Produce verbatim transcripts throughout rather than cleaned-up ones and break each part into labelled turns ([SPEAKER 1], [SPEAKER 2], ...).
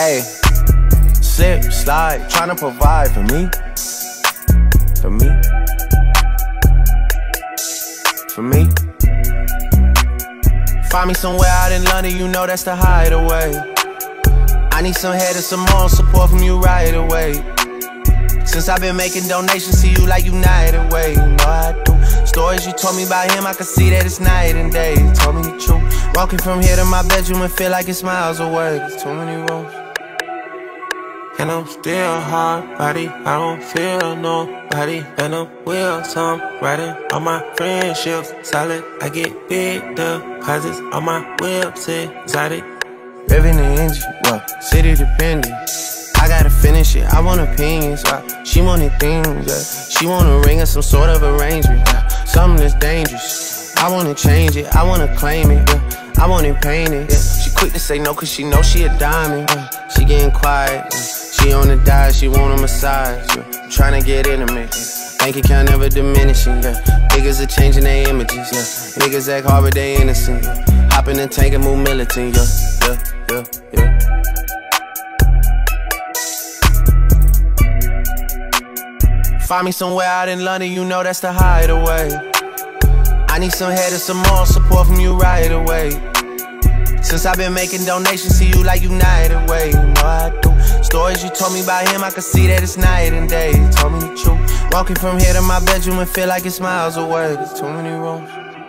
[SPEAKER 1] Hey, slip, slide, tryna provide for me. For me. For me. Find me somewhere out in London, you know that's the hideaway. I need some head and some more support from you right away. Since I've been making donations to you like United Way, you know I do. Stories you told me about him, I can see that it's night and day. You told me the truth. Walking from here to my bedroom and feel like it's miles away. There's too many roads. And I'm still hard body, I don't feel nobody. And I'm with some riding on my friendships solid. I get big deposits on my whips exotic. Revving the engine, well, city dependent. I gotta finish it, I want opinions, uh, she wanted things, yeah. She want a ring or some sort of arrangement, uh, something that's dangerous. I wanna change it, I wanna claim it, yeah. I want it painted, yeah. She quick to say no cause she know she a diamond, yeah. She getting quiet, yeah. She on the diet, she want a massage, yeah. I'm tryna get intimate, yeah. Bank account never diminishing, yeah. Niggas are changing their images, yeah. Niggas act hard but they innocent, yeah. Hop in the tank and move militant, yeah, yeah, yeah, yeah. Find me somewhere out in London, you know that's the hideaway. I need some head and some more support from you right away. Since I've been making donations to you like United Way, you know I do. Stories you told me about him, I can see that it's night and day. You told me the truth. Walking from here to my bedroom and feel like it's miles away. There's too many roads.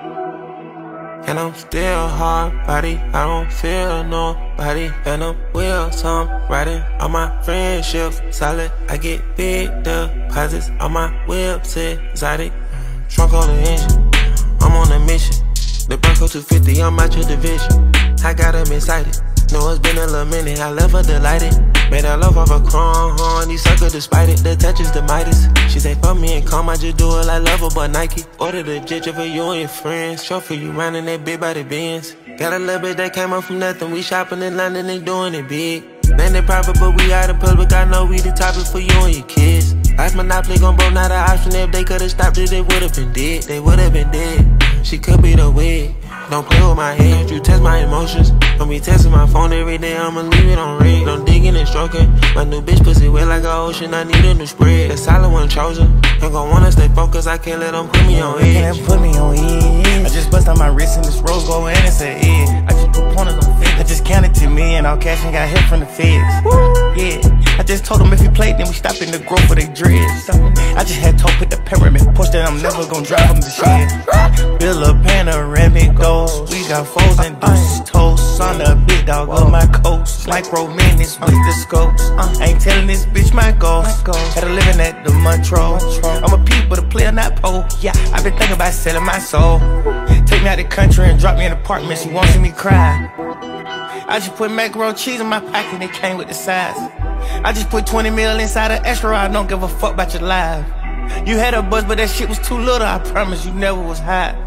[SPEAKER 1] And I'm still hard body, I don't feel nobody. And I'm with some riding on my friendships solid. I get big deposits on my whips exotic. Trunk on the engine, I'm on a mission. The Bronco two fifty, I'm out your division. I got them excited, know it's been a little minute. I left her delighted, made her love off a chrome. These suckers despite it, the touch is the Midas. She say fuck me and come, I just do it like Lover but Nike. Order the jet for you and your friends. Show for you round in that big body Benz. Got a little bit that came up from nothing. We shopping in London and doing it big. Man, they private but we out in public. I know we the topic for you and your kids. Ice Monopoly gon' blow, not an option. If they could've stopped it, they would've been dead. They would've been dead. She could be the wig. Don't play with my head, you test my emotions. Don't be testing my phone every day, I'ma leave it on red. Don't dig in and stroking. My new bitch pussy wet like an ocean, I need a new spread. The solid one chosen. Ain't gon' wanna stay focused, I can't let them put me on edge.
[SPEAKER 2] Can't put me on edge. I just bust on my wrist and this rose gold and it's an edge. I just put pointers on feds. I just counted to me and all cash and got hit from the feds. Woo. Yeah, I just told them if he played then we stop in the growth for they dreads. I just had told put the pyramid push that I'm never gon' drive them to shed. Build a panoramic doors. We got foes and deuces toast. On the big dog of my coast. Like romantics with the scopes. Ain't telling this bitch my ghost. Had a living at the Montreux. I'm a peep but a player not pole. Yeah, I've been thinking about selling my soul. Take me out the country and drop me in an apartment. She won't see me cry. I just put macaroni cheese in my pocket, it came with the size. I just put twenty mil inside an extra, I don't give a fuck about your life. You had a buzz, but that shit was too little, I promise you never was hot.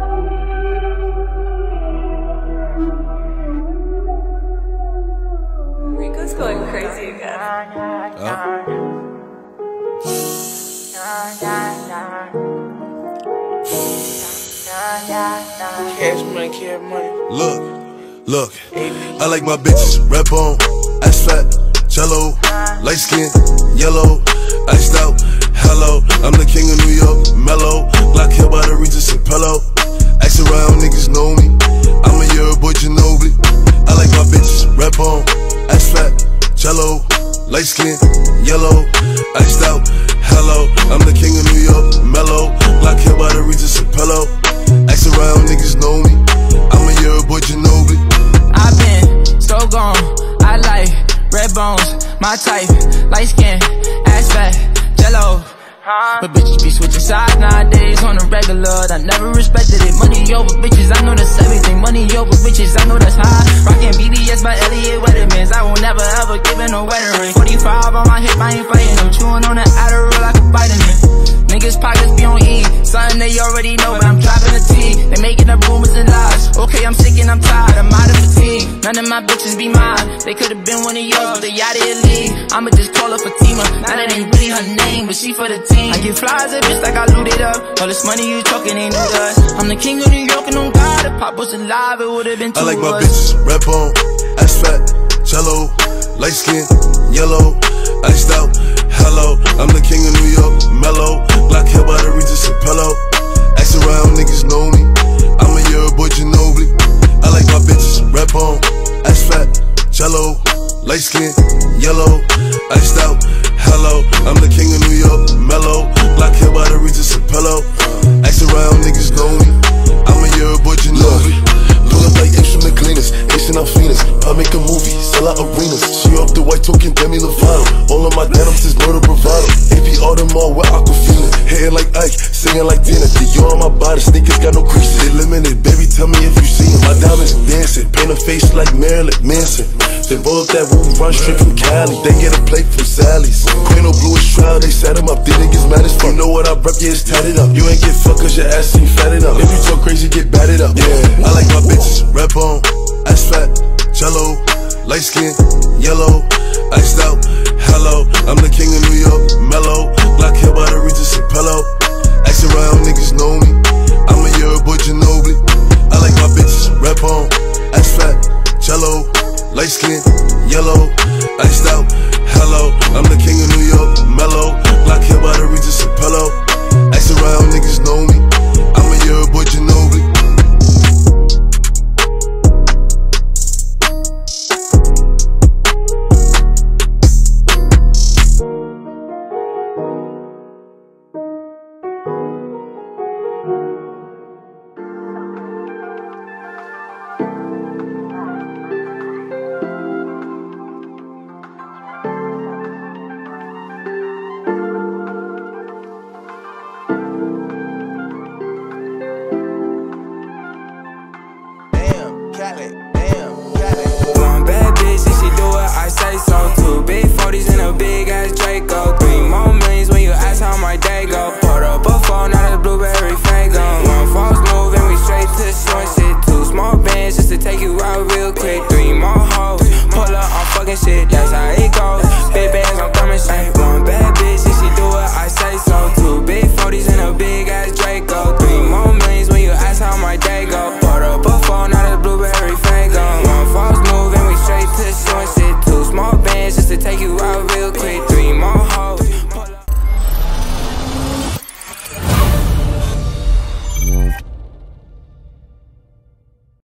[SPEAKER 3] Rico's going crazy again.
[SPEAKER 4] Oh.
[SPEAKER 2] Cash money, cash money.
[SPEAKER 4] Look. Look, I like my bitches, red bone, ass fat, jello, light skin, yellow, iced out, hello. I'm the king of New York, mellow, black hair by the Regis and Pello. Ask around, niggas know me, I'm a year boy Ginobili. I like my bitches, red bone, ass fat, jello, light skin, yellow, iced out, hello. I'm the king of New York, mellow, black hair by the Regis and Pello. Ask around, niggas know me, I'm a year boy Ginobili.
[SPEAKER 5] I've been so gone, I like red bones, my type, light skin, ass fat, jello. But bitches be switching sides nowadays on the regular. I never respected it, money over bitches, I know that's everything. Money over bitches, I know that's high. Rockin' B B S by Elliot Weathermans, I will never ever give in a wedding ring. Forty-five on my hip, I ain't fighting them. Chewing on that Adderall like a vitamin. Niggas pockets be on E, something they already know, but I'm dropping the T. They making up rumors and lies. Okay, I'm sick and I'm tired, I'm out of fatigue. None of my bitches be mine. They could've been one of yours, but they out of your league. I'ma just call her Fatima. Now that ain't really her name, but she for the team. I get flies a bitch like I looted up. All this money you talking ain't new to us. I'm the king of New York and on God. If Pop was alive, it would've been two
[SPEAKER 4] I like my
[SPEAKER 5] of us.
[SPEAKER 4] bitches, red bone, ass fat, jello, light skin, yellow, iced out, hello. I'm the king of New York, mellow. Black hair by the Regis Apello. Ask around, niggas know me. I'm a year boy, Ginobili. I like my bitches, red bone, ass fat, jello, light skin, yellow, iced out, hello. I'm the king of New York, mellow. Black hair by the Regis Apello. Ask around, niggas know me. I'm a year boy, Ginobili.
[SPEAKER 6] Pull up like apes from the cleaners, Asian out Phoenix. I make a movie, sell out arenas. She off the white token, Demi Lovato. All of my denims is murder bravado. A P Audemars with Aquafina. Hitting like Ike, singing like Dina. Dior on my body, sneakers got no creases. They limited, baby, tell me if you see them. My diamonds dancing, paint a face like Marilyn Manson. They both that woo run straight from Cali. They get a plate from Sally's. Queen of Blue is trial, they set him up. These niggas mad as fuck. You know what I rep, yeah, it's tatted up. You ain't get fucked cause your ass ain't fatted up. If you talk crazy, get batted up.
[SPEAKER 4] Yeah, I like my bitches, red bone, ass fat, jello, light skin, yellow, iced out, hello. I'm the king of New York, mellow. Black hair by the Regis Apello. Ask around, niggas know me. I'm a year boy, Ginobili. I like my bitches, red bone, ass fat, jello, light skin, yellow, iced out, hello. I'm the king of New York, mellow. Black hair by the Regis Apello. Ask around, niggas know me. I'm a year boy, Ginobili.
[SPEAKER 1] Cali.